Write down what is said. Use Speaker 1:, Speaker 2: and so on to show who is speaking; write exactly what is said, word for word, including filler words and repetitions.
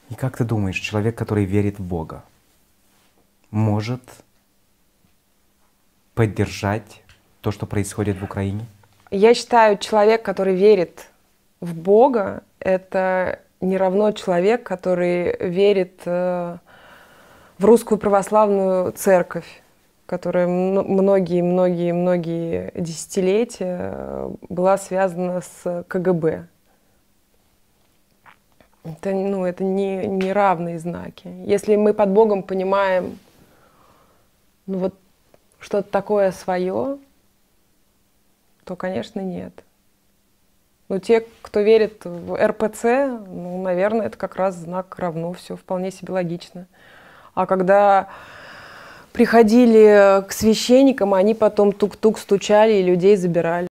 Speaker 1: И как ты думаешь, человек, который верит в Бога, может поддержать то, что происходит в Украине?
Speaker 2: Я считаю, человек, который верит в Бога, это не равно человек, который верит э, в русскую православную церковь, которая многие-многие-многие десятилетия была связана с КГБ. Это, ну, это не, не равные знаки. Если мы под Богом понимаем, ну, вот что-то такое свое, то, конечно, нет. Но те, кто верит в эр пэ цэ, ну, наверное, это как раз знак равно, все вполне себе логично. А когда приходили к священникам, они потом тук-тук стучали и людей забирали.